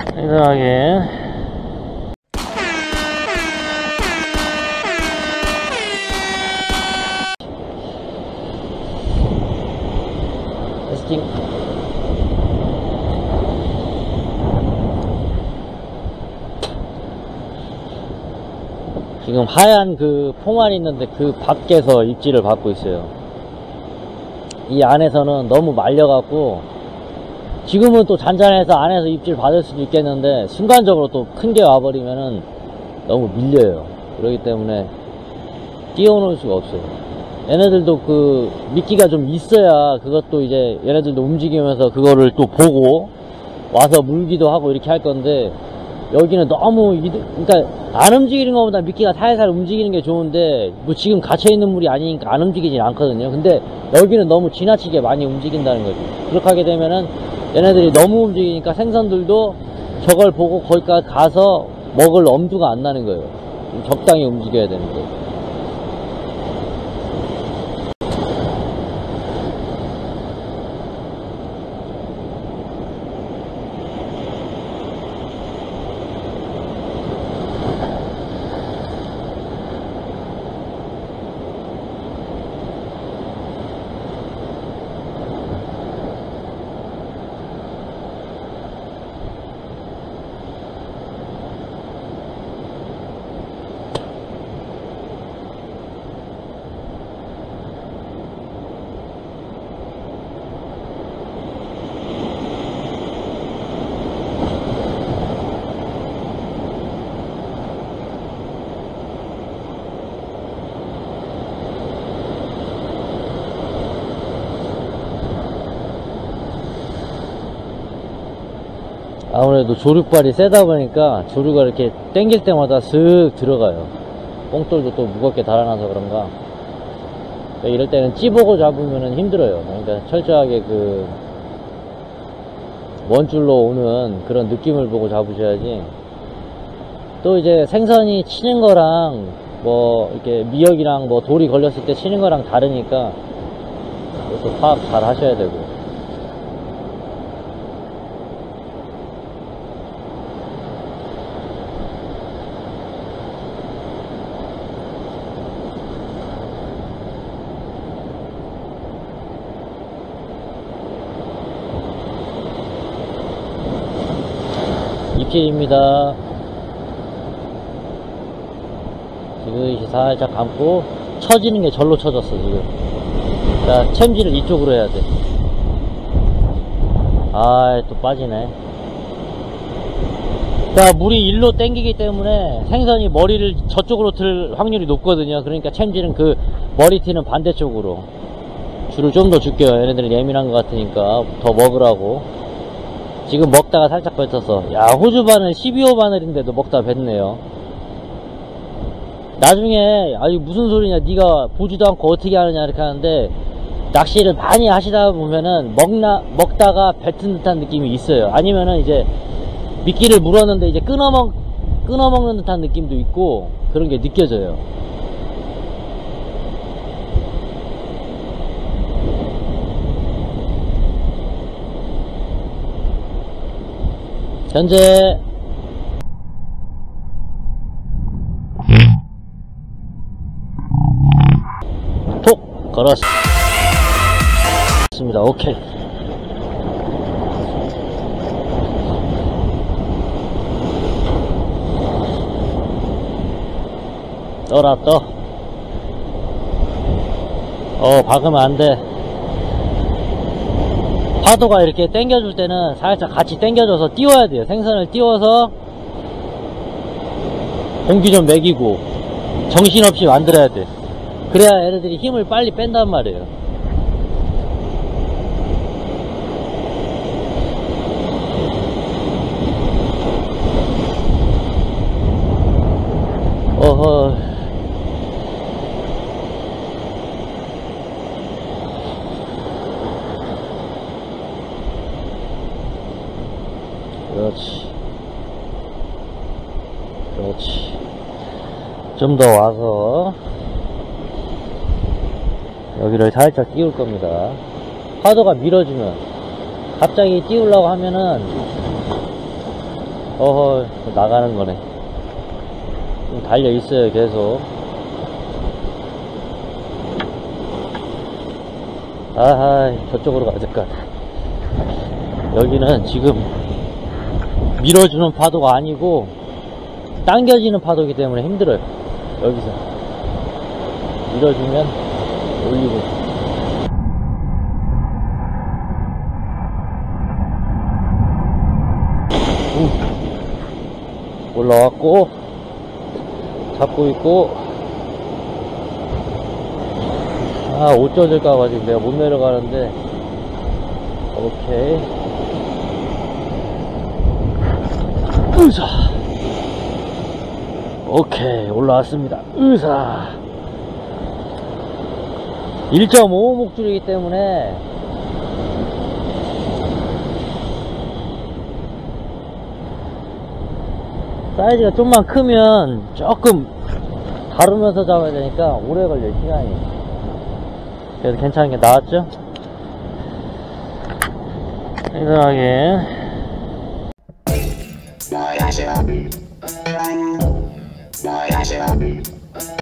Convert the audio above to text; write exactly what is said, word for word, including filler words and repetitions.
이상하게 테스팅. 지금 하얀 그 포말이 있는데 그 밖에서 입질을 받고 있어요. 이 안에서는 너무 말려갖고 지금은 또 잔잔해서 안에서 입질 받을 수도 있겠는데 순간적으로 또 큰 게 와버리면은 너무 밀려요. 그렇기 때문에 띄워놓을 수가 없어요. 얘네들도 그 미끼가 좀 있어야 그것도 이제 얘네들도 움직이면서 그거를 또 보고 와서 물기도 하고 이렇게 할 건데, 여기는 너무 이드, 그러니까 안 움직이는 것보다 미끼가 살살 움직이는 게 좋은데 뭐 지금 갇혀있는 물이 아니니까 안 움직이진 않거든요. 근데 여기는 너무 지나치게 많이 움직인다는 거죠. 그렇게 하게 되면은 얘네들이 너무 움직이니까 생선들도 저걸 보고 거기까지 가서 먹을 엄두가 안 나는 거예요. 적당히 움직여야 되는데. 아무래도 조류발이 세다 보니까 조류가 이렇게 당길 때마다 슥 들어가요. 뽕돌도 또 무겁게 달아놔서 그런가. 이럴 때는 찌보고 잡으면 힘들어요. 그러니까 철저하게 그 원줄로 오는 그런 느낌을 보고 잡으셔야지. 또 이제 생선이 치는 거랑 뭐 이렇게 미역이랑 뭐 돌이 걸렸을 때 치는 거랑 다르니까 그것도 파악 잘 하셔야 되고. 입질입니다. 지그시 살짝 감고 쳐지는 게 절로 쳐졌어 지금. 자, 챔질을 이쪽으로 해야 돼. 아, 또 빠지네. 자, 물이 일로 땡기기 때문에 생선이 머리를 저쪽으로 틀 확률이 높거든요. 그러니까 챔질은 그 머리티는 반대쪽으로. 줄을 좀 더 줄게요. 얘네들은 예민한 것 같으니까 더 먹으라고. 지금 먹다가 살짝 뱉었어. 야, 호주 바늘 십이 호 바늘인데도 먹다 뱉네요. 나중에 아니 무슨 소리냐, 네가 보지도 않고 어떻게 하느냐 이렇게 하는데, 낚시를 많이 하시다 보면은 먹나 먹다가 뱉은 듯한 느낌이 있어요. 아니면은 이제 미끼를 물었는데 이제 끊어먹 끊어먹는 듯한 느낌도 있고 그런 게 느껴져요. 현재 톡 걸었습니다. 오케이. 떠라 떠. 어, 박으면 안돼. 파도가 이렇게 당겨줄 때는 살짝 같이 당겨줘서 띄워야 돼요. 생선을 띄워서 공기 좀 먹이고 정신없이 만들어야 돼. 그래야 얘네들이 힘을 빨리 뺀단 말이에요. 어허. 그렇지. 그렇지. 좀 더 와서 여기를 살짝 띄울 겁니다. 파도가 밀어주면, 갑자기 띄우려고 하면은 어허, 나가는 거네. 좀 달려 있어요, 계속. 아하, 저쪽으로 가야 될 것 같아. 여기는 지금 밀어주는 파도가 아니고 당겨지는 파도이기 때문에 힘들어요. 여기서 밀어주면 올리고. 올라왔고 잡고 있고. 아, 옷 젖을까봐 지금 내가 못 내려가는데. 오케이. 으사. 오케이, 올라왔습니다. 으사. 일 점 오 목줄이기 때문에 사이즈가 좀만 크면 조금 다루면서 잡아야 되니까 오래 걸려요, 시간이. 그래도 괜찮은 게 나왔죠? 이상하게. 뭐야, 싫어. 뭐야, 싫어.